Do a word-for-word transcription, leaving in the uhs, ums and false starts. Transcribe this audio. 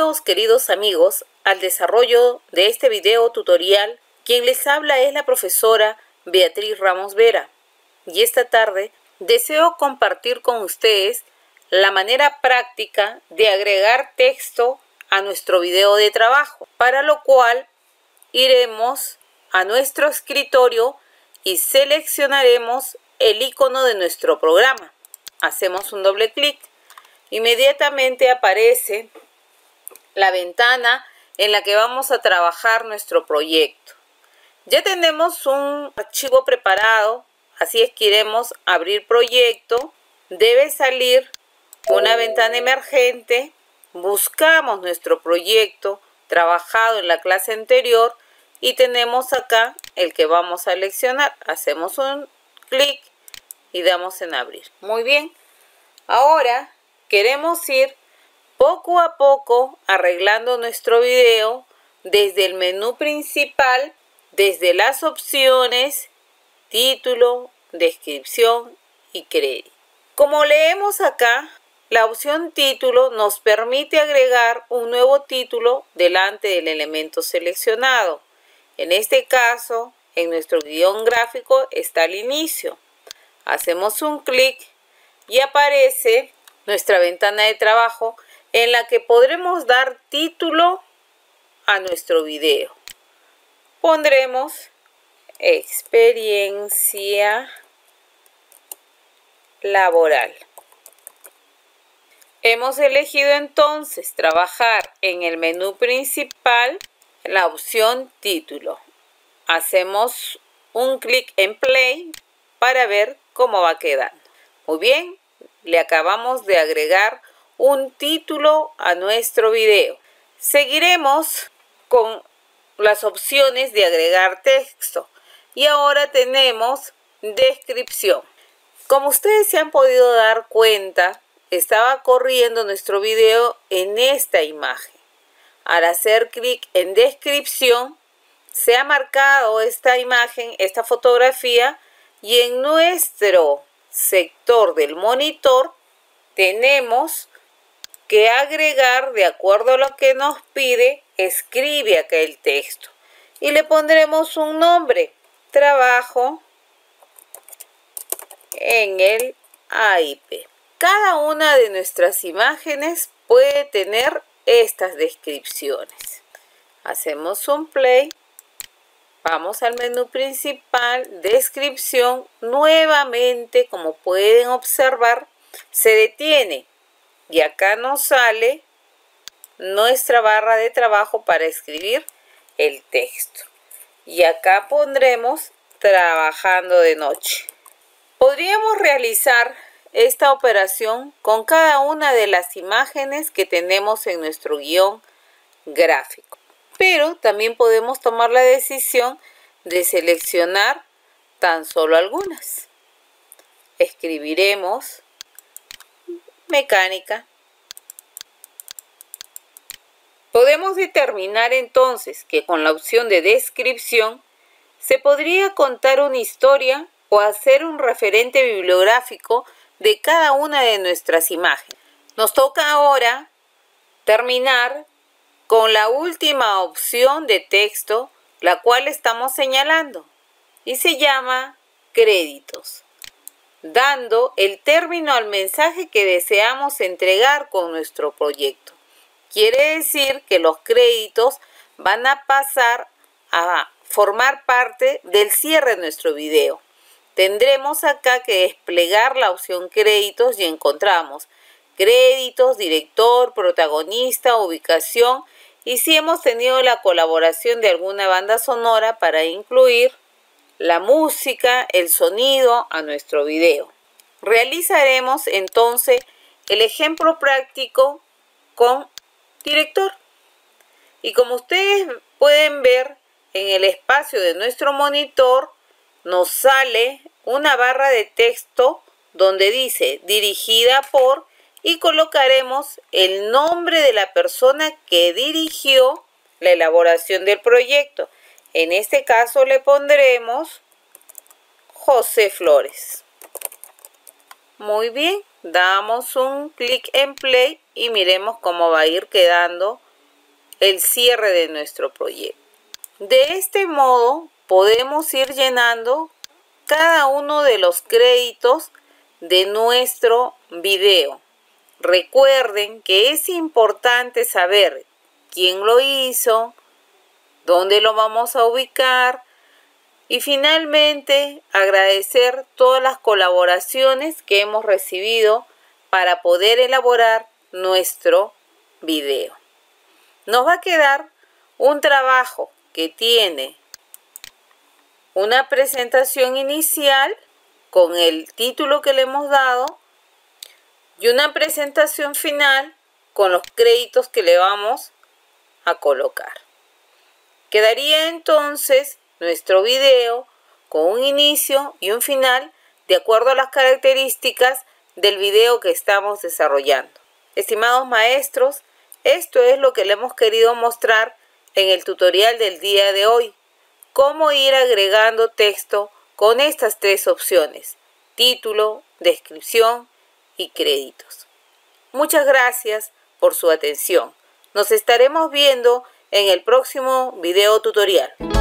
Bienvenidos, queridos amigos, al desarrollo de este video tutorial. Quien les habla es la profesora Beatriz Ramos Vera, y esta tarde deseo compartir con ustedes la manera práctica de agregar texto a nuestro video de trabajo, para lo cual iremos a nuestro escritorio y seleccionaremos el icono de nuestro programa. Hacemos un doble clic. Inmediatamente aparece la ventana en la que vamos a trabajar nuestro proyecto. Ya tenemos un archivo preparado, así es que iremos a abrir proyecto. Debe salir una ventana emergente. Buscamos nuestro proyecto trabajado en la clase anterior y tenemos acá el que vamos a seleccionar. Hacemos un clic y damos en abrir. Muy bien. Ahora queremos ir poco a poco arreglando nuestro video desde el menú principal, desde las opciones, título, descripción y crédito. Como leemos acá, la opción título nos permite agregar un nuevo título delante del elemento seleccionado. En este caso, en nuestro guión gráfico está el inicio. Hacemos un clic y aparece nuestra ventana de trabajo en la que podremos dar título a nuestro video. Pondremos experiencia laboral. Hemos elegido entonces trabajar en el menú principal, la opción título. Hacemos un clic en play para ver cómo va quedando. Muy bien, le acabamos de agregar un título a nuestro video. Seguiremos con las opciones de agregar texto y ahora tenemos descripción. Como ustedes se han podido dar cuenta, estaba corriendo nuestro video en esta imagen. Al hacer clic en descripción, se ha marcado esta imagen, esta fotografía, y en nuestro sector del monitor tenemos que agregar, de acuerdo a lo que nos pide, escribe acá el texto y le pondremos un nombre: trabajo en el A I P. Cada una de nuestras imágenes puede tener estas descripciones. Hacemos un play. Vamos al menú principal, descripción. Nuevamente, como pueden observar, se detiene y acá nos sale nuestra barra de trabajo para escribir el texto. Y acá pondremos trabajando de noche. Podríamos realizar esta operación con cada una de las imágenes que tenemos en nuestro guión gráfico. Pero también podemos tomar la decisión de seleccionar tan solo algunas. Escribiremos mecánica. Podemos determinar entonces que con la opción de descripción se podría contar una historia o hacer un referente bibliográfico de cada una de nuestras imágenes. Nos toca ahora terminar con la última opción de texto, la cual estamos señalando, y se llama créditos, dando el término al mensaje que deseamos entregar con nuestro proyecto. Quiere decir que los créditos van a pasar a formar parte del cierre de nuestro video. Tendremos acá que desplegar la opción créditos y encontramos créditos, director, protagonista, ubicación y si hemos tenido la colaboración de alguna banda sonora para incluir la música, el sonido a nuestro video. Realizaremos entonces el ejemplo práctico con director. Y como ustedes pueden ver en el espacio de nuestro monitor, nos sale una barra de texto donde dice dirigida por y colocaremos el nombre de la persona que dirigió la elaboración del proyecto. En este caso le pondremos José Flores. Muy bien, damos un clic en play y miremos cómo va a ir quedando el cierre de nuestro proyecto. De este modo podemos ir llenando cada uno de los créditos de nuestro video. Recuerden que es importante saber quién lo hizo, dónde lo vamos a ubicar y finalmente agradecer todas las colaboraciones que hemos recibido para poder elaborar nuestro video. Nos va a quedar un trabajo que tiene una presentación inicial con el título que le hemos dado y una presentación final con los créditos que le vamos a colocar. Quedaría entonces nuestro video con un inicio y un final de acuerdo a las características del video que estamos desarrollando. Estimados maestros, esto es lo que le hemos querido mostrar en el tutorial del día de hoy. Cómo ir agregando texto con estas tres opciones: título, descripción y créditos. Muchas gracias por su atención. Nos estaremos viendo en el próximo video tutorial.